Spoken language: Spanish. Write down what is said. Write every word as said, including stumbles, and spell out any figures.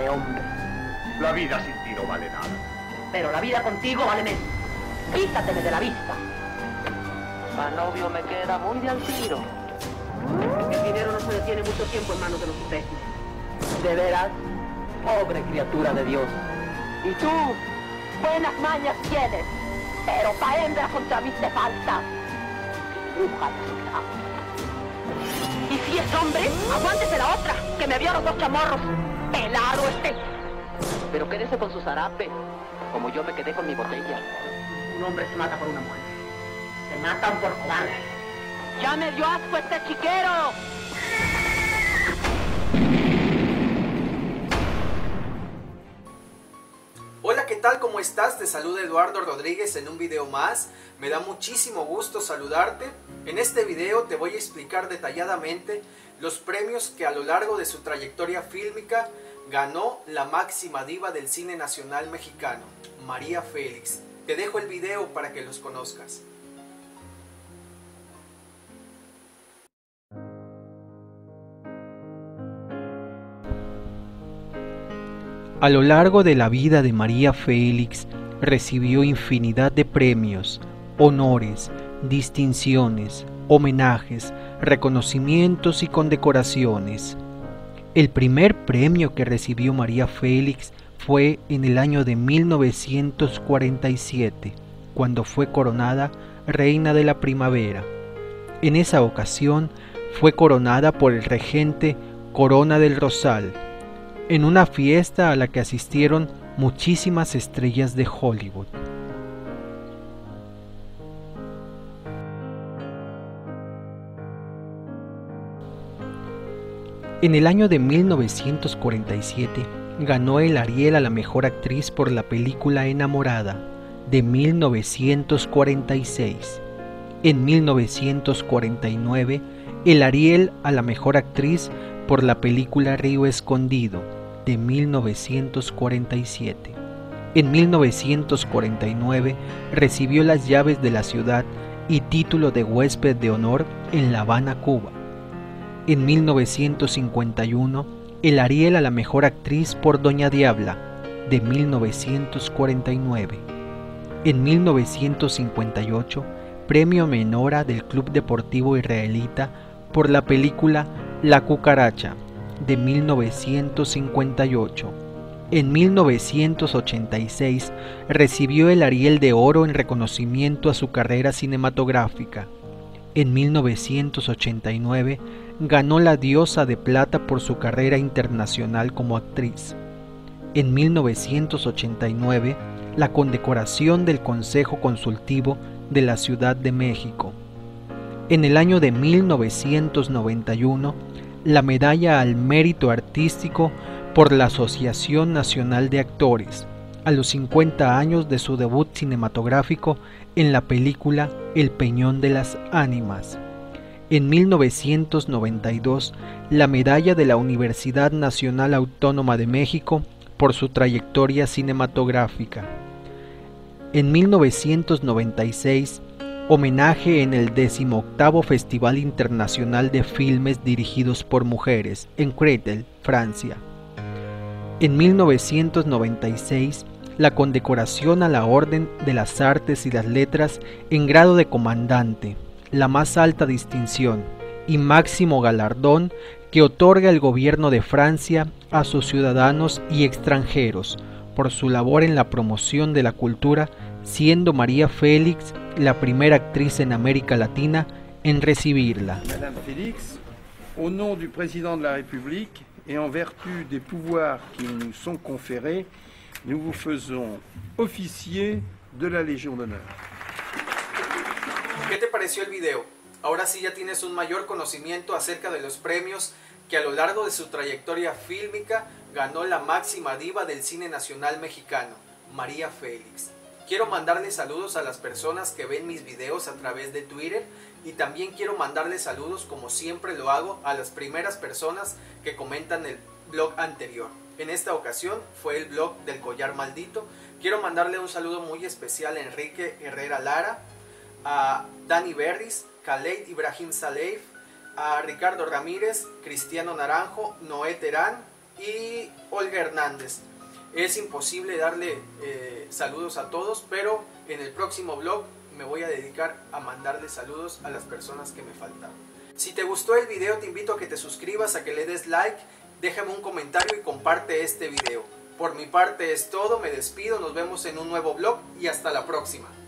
de hombre. La vida sin ti no vale nada. Pero la vida contigo vale menos. Quítateme de la vista. Para novio me queda muy de al tiro. El dinero no se detiene mucho tiempo en manos de los imbéciles. De veras, pobre criatura de Dios. Y tú, buenas mañas tienes, pero para hembra contra mí te falta. Y si es hombre, aguántese la otra, que me vio los dos chamorros. Pelado este. Pero quédese con su zarape, como yo me quedé con mi botella. Un hombre se mata por una mujer. Se matan por cobarde. ¡Ya me dio asco este chiquero! Hola, ¿qué tal? ¿Cómo estás? Te saluda Eduardo Rodríguez en un video más. Me da muchísimo gusto saludarte. En este video te voy a explicar detalladamente los premios que a lo largo de su trayectoria fílmica ganó la máxima diva del cine nacional mexicano, María Félix. Te dejo el video para que los conozcas. A lo largo de la vida de María Félix, recibió infinidad de premios, honores, distinciones, homenajes, reconocimientos y condecoraciones. El primer premio que recibió María Félix fue en el año de mil novecientos cuarenta y siete, cuando fue coronada Reina de la Primavera. En esa ocasión fue coronada por el regente Corona del Rosal, en una fiesta a la que asistieron muchísimas estrellas de Hollywood. En el año de mil novecientos cuarenta y siete ganó el Ariel a la mejor actriz por la película Enamorada, de mil novecientos cuarenta y seis. En mil novecientos cuarenta y nueve el Ariel a la mejor actriz por la película Río Escondido, de mil novecientos cuarenta y siete. En mil novecientos cuarenta y nueve recibió las llaves de la ciudad y título de huésped de honor en La Habana, Cuba. En mil novecientos cincuenta y uno, el Ariel a la mejor actriz por Doña Diabla, de mil novecientos cuarenta y nueve. En mil novecientos cincuenta y ocho, premio Menora del Club Deportivo Israelita por la película La Cucaracha, de mil novecientos cincuenta y ocho. En mil novecientos ochenta y seis recibió el Ariel de Oro en reconocimiento a su carrera cinematográfica. En mil novecientos ochenta y nueve ganó la Diosa de Plata por su carrera internacional como actriz. En mil novecientos ochenta y nueve la condecoración del Consejo Consultivo de la Ciudad de México. En el año de mil novecientos noventa y uno la medalla al mérito artístico por la Asociación Nacional de Actores, a los cincuenta años de su debut cinematográfico en la película El Peñón de las Ánimas. En mil novecientos noventa y dos, la medalla de la Universidad Nacional Autónoma de México por su trayectoria cinematográfica. En mil novecientos noventa y seis, homenaje en el decimoctavo Festival Internacional de Filmes Dirigidos por Mujeres, en Créteil, Francia. En mil novecientos noventa y seis, la condecoración a la Orden de las Artes y las Letras en grado de comandante, la más alta distinción y máximo galardón que otorga el gobierno de Francia a sus ciudadanos y extranjeros por su labor en la promoción de la cultura, siendo María Félix la primera actriz en América Latina en recibirla. Madame Félix, au nom du président de la République et en vertu des pouvoirs qui nous sont conférés, nous vous faisons officier de la Légion d'honneur. ¿Qué te pareció el video? Ahora sí ya tienes un mayor conocimiento acerca de los premios que a lo largo de su trayectoria fílmica ganó la máxima diva del cine nacional mexicano, María Félix. Quiero mandarle saludos a las personas que ven mis videos a través de Twitter y también quiero mandarle saludos, como siempre lo hago, a las primeras personas que comentan el blog anterior. En esta ocasión fue el blog del Collar Maldito. Quiero mandarle un saludo muy especial a Enrique Herrera Lara, a Dani Berris, Khaled Ibrahim Saleif, a Ricardo Ramírez, Cristiano Naranjo, Noé Terán y Olga Hernández. Es imposible darle eh, saludos a todos, pero en el próximo vlog me voy a dedicar a mandarle saludos a las personas que me faltaron. Si te gustó el video, te invito a que te suscribas, a que le des like, déjame un comentario y comparte este video. Por mi parte es todo, me despido, nos vemos en un nuevo vlog y hasta la próxima.